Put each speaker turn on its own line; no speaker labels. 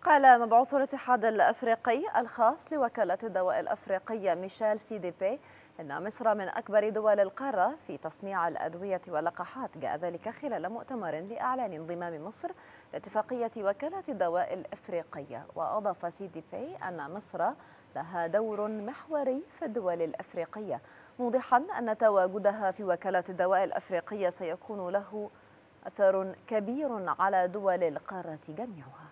قال مبعوث الاتحاد الأفريقي الخاص لوكالة الدواء الأفريقية ميشيل سيديبي إن مصر من أكبر دول القارة في تصنيع الأدوية واللقاحات. جاء ذلك خلال مؤتمر لإعلان انضمام مصر لاتفاقية وكالة الدواء الأفريقية. وأضاف سيديبي أن مصر لها دور محوري في الدول الأفريقية، موضحا أن تواجدها في وكالة الدواء الأفريقية سيكون له أثر كبير على دول القارة جميعها.